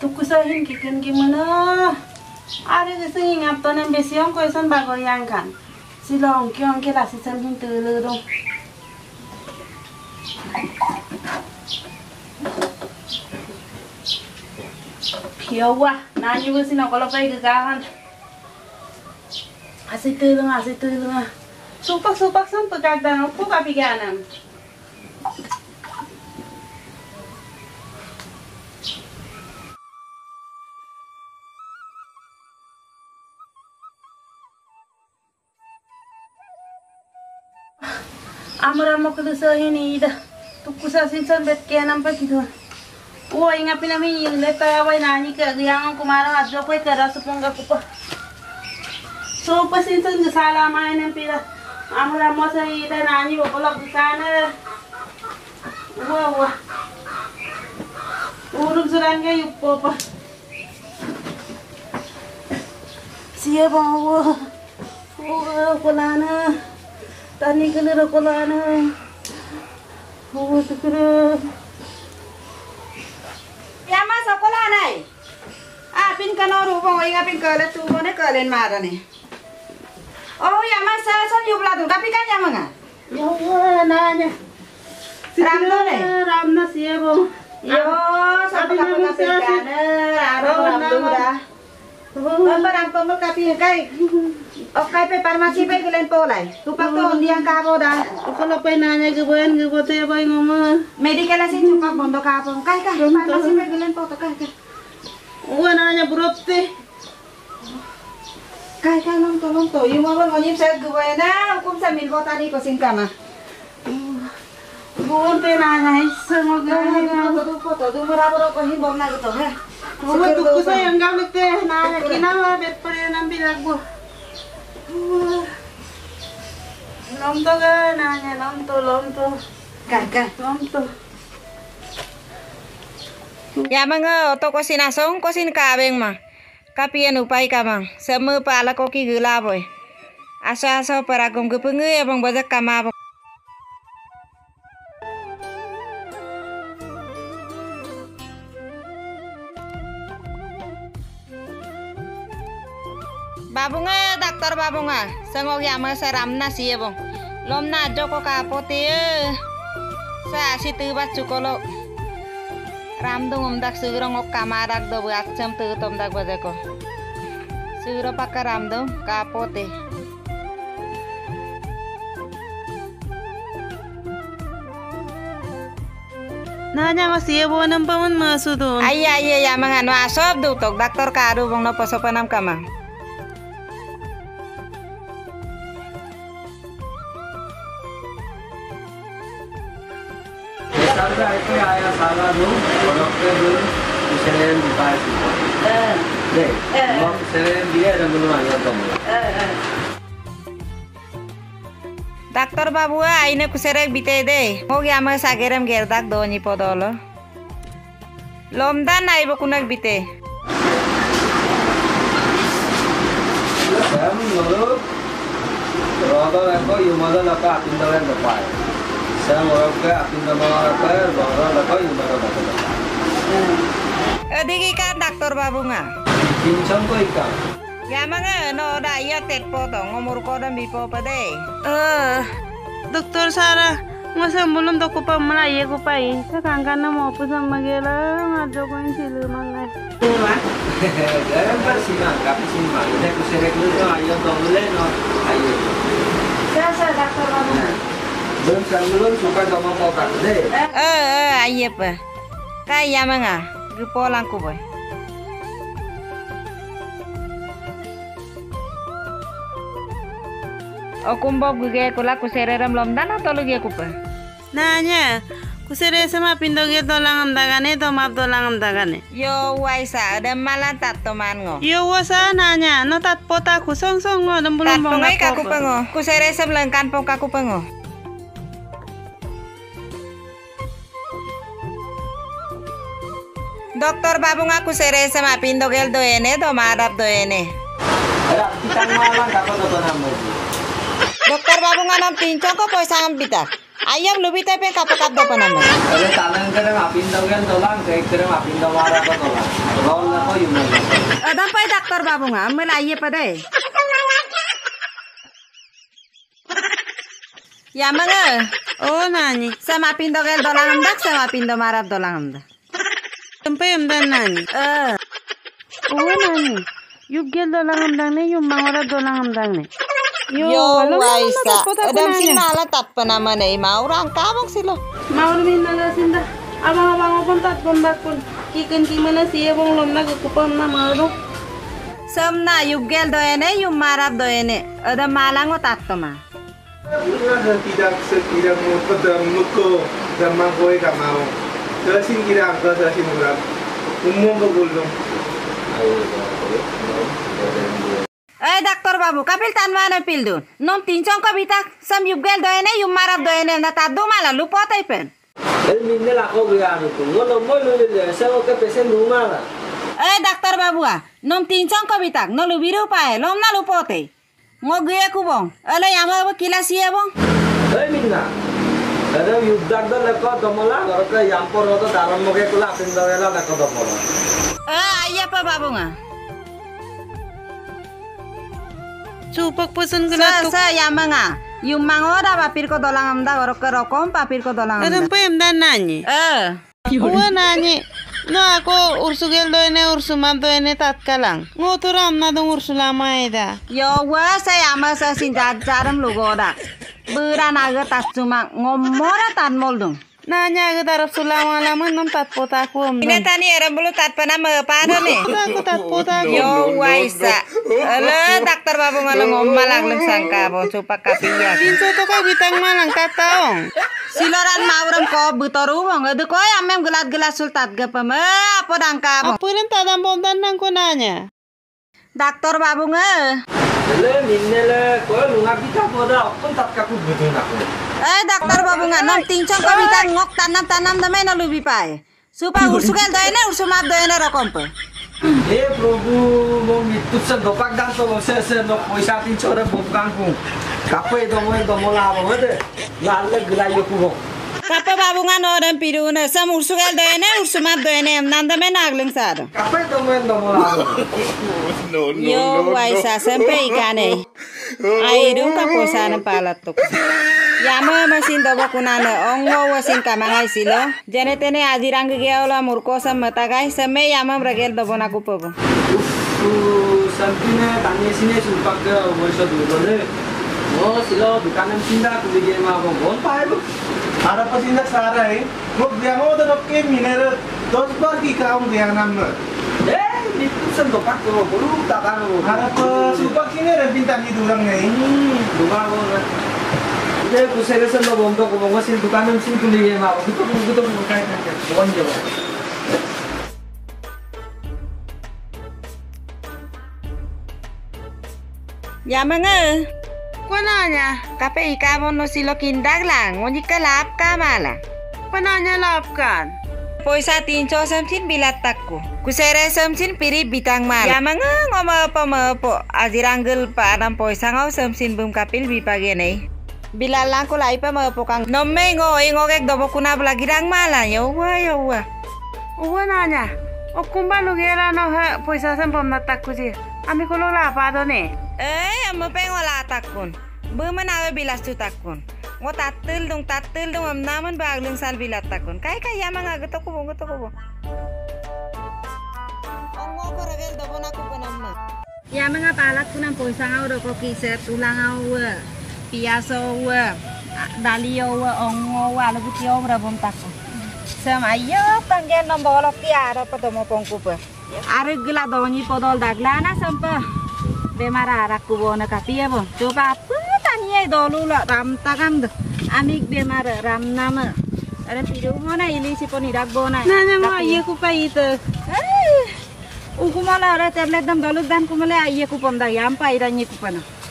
tukusahin kikin gimana? Ada kesini ngapton yang besiong koisan bagoyangkan. Silong kiong kira sisan pintu dong. Piawa, nanya besin aku lupa kegahan. Asik tulung. Supak sampai kadang aku kepikiran. Amar kelusahin ini dah. Tukusa sinsan bet kian nampak gitu. Wah ingat pinami yang leta awai nani ke yang kumara adjo koi kera supongga kupa. So pasinsan kesala main yang pira. Amar saya ida nani bakolak di sana. Wah. Uruk serangga yupo pa. Siapa wah. Wah kolana. Tani kelera kolana. Oh sekere. Ya mas sekolah nai. Pin kano rubong inga pin kale tu bone kalen mara ni. Oh ya mas saya yubla tu tapi kan ya manga. Ya wah nanya. Ramno ne. Ramna siapa? Yo sampai kapan kan? Ramno dah. Ram pemel kapi kai. Kai pe farmasi pe gelen polai. Tupak tu ondiang kabo dah. Kalau pe nanya gebuan gebote boy ngomong. Medical asin cukup bondo kabo. Kai farmasi pe gelen po to kai. Wah nanya brote. Kai long to. Yung mga ngonyim sa gebuan na hukum sa milbo tadi ko singkama. Brote nanya semua Tuh foto tuh merabro ko himbom na gitu ha. Wah tukusa yang galit teh nanya kinala bet pare nampi lagu. Lomto kan nanya lomto. Kai. Lomto. Ya mga oto ko sinasong ko sin kabeng ma. Kapian upay ka bang. Semu pala ko ki gula boy. Asa para kong kepengu ya bang bazak kama. Babunga dokter babunga sengok ya ma saramna siye bang. Lomna joko kapote sa situ bat cukolo. Ramdung umdak surong ok kamarak do buat cem tu dak bazeko. Suro pakka ramdung kapote. Nanya masih bo nampaman masudo. Iya ya mangano asob du tok dokter kadu bang no pasopanam kamang. Sarga itu ayah salah tu, kalau tu selain dibayar tu. Deh, mau selain dia ada belum ayah tu. Dokter babu aine kuserek bite de. Hogi ama sagerem gerdak doni podolo. Lomdan ai bokunak bite. Kamu ngoro, roda leko yumada leko atin dalam lepai. Saya ngoro ke atin dalam lepai, roda leko yumada leko. Digi kan dokter babu nga. Kincang ko ikan. Ya manga no da iya tet poto ngomur ko dan bipo pade. Dokter Sarah, masa belum toko pa mana ye ko pai. Kakangkan na mo po sa magela ngajo ko yung siluman. Jangan bersimang, tapi simang. Ini kuserek dulu ayah tu mulai no ayah. Saya dokter babu. Belum suka sama kau deh. Iya pa. Kaya manga gupolang ko boy. O kumbob guge kula kusereram lomdan atau lugi aku pa? Nanya, kusere sama pindoge dolang amdagane to map dolang amdagane. Yo waisa ada malan tat toman ngo. Yo wasa nanya, no tat pota kusong song ngo dan belum Tat pongai kaku pengo. Kusere sebelengkan pong kaku pengo. Dokter babu ngaku sere sama pindogel doene do marap doene. Ada kita malang dapat tu nama. Dokter babu nganam pinco ko poisang pita. Ayam lubi tepe kapakap do panama. Ada tangan kerang apin dagan dolang, kayak kerang apin dawara ko dolang. Roll na ko yung mga. Dampay dokter babu nga, melaya pa day. Yamanga. Oh nani. Sama pindo gel dolang amdak, sama pindo marap dolang amdak. Sampai amdan nani. Oh nani. Yuggel dolang amdang ne, yung mangora dolang amdang ne. Yo waisa. Adam sin nala tappa nama nei, maurang kabang silo. Mau min nala sinda. Abang pun tat pun bakun. Kiken kimana siya bong lom na gukupam na maru. Samna yuggel doene, yung marap doene. Adam malango tatma. Bukan tidak sekira muko zaman koi kamau. Tersin kira angka tersin murah. Umum begulung. Dokter babu, kapil tanwana pildun. Nom tincong ka bitak, sam yuggel doene, yung marap doene na taddo mala lupo taypen. Minne la ko gaya ko. Ngono mo lo le sa ko ka pesen numara. Dokter babu nom tincong ka bitak, no lubiru pae, lom na lupote. Ngoge ku bong. Ala yama kilasi ya bong. Minna. Ada yuddak da lako domola, garo ka yampor ro daram moge kula apin dawela lako domola. Iya pa babu nga. Supak pesan gula Sa yama nga. Yung mangora papir ko dolang amda, garo ka rokom papir ko dolang amda. Sampai amdan nani. Oh nani. No ako ursugel doene ursumam doene tatkalang. Ngotura amna dong ursulama eda. Yo wa sa yama sa sinjajaram lugoda. Bura naga tatsuma ngomora tan moldung. Nanya ke darap sulama lama nom tatpota aku amdan. Ini tani eram bulu tatpana mepada nih. Aku tatpota aku. Yo waisa. Ala dokter babu malang ngommalang lang sangka bo supak kapiya. Pinso to ka bitang malang tataong. Siloran mauram ko butoru bong. Adu ko amem gelat-gelat sultat gapam. Apa dangka bong. Apa yang tadam bom dan nang ko nanya. Dokter babu nge. Le minne le ko lunga bita boda pun tat ka ku budun aku. Dokter babu nge nom tincong ko bitang ngok tanam-tanam damai na lubi pae. Supa ursugel doene ursumap doene rokompe. Prabhu mong itu sa dopak dan to se no poisa tin chora bokang ku. Kape domola mo de. Lalle glayo ku. Kapa babu nga no dan piruna sam ursugel doene ursumap doene nandame nagleng sado. Kape domola. Yo waisa sampai ikane. Airu ka posana palatok. Yama masin dobo kunana ongo wasin kamangai silo. Janetene adirang geola murkosa matagai same yama bragel dobo naku pobo. Santine tanya sini supak ke workshop dulu le. Oh silo dukanan sinda ku bigi ma bon pae bu. Ada petindak sarai. Muk dia mau tu nak miner. Dos bar ki kaum dia nama. Itu sen dopak ko bulu takkan ko. Ada pesupak sini ada bintang di durang ni. Duka ko. Jadi ku sere sen lo bom to ko bom sin dukanan sin ku bigi ma. Betul kai kan. Bon je. Yamanga. Ko nanya. Kape ikamon no silo kindag lang. Ngonyi ka lap ka mala. Pananya lapkan. Poisa tinco samsin bilat takku. Kusere samsin piri bitang mal. Yamanga ngomo adiranggal pa anam poisa ngau samsin bum kapil bipagene. Bilalang ko lai pa mapo kang nomme ngogek dobo kuna blagirang mala. Yawa. Uwa nanya. O kumba lugera no ha poisa sampam natakku sih. Ami ko lola apa do ne? Amo pengo la takkun. Buma nawe bilas tu takkun. Ngo tatil dong am naman baglung sal bilat takkun. Kai yamanga geto ko bo. Ongo ko regel dobo na ko panamma. Yamanga palat kunang poisa ngau do ko kiset ulang ngau piaso dalio ongo alubutio brabom takkun. Sam ayo panggen nombolok tiara patomo pongkupa. Are gila doni podol daglana sampa. Bemara arak kubona kapia bo. Coba tanya dolu la ram takam do. Amik bemara ram nama. Ada piru mana ini si poni dak bona. Nanya mau iya ku pa itu. Uku mala ada tablet dam dolu dan kumale iya ku pom da yam pa ira nyi ku pana.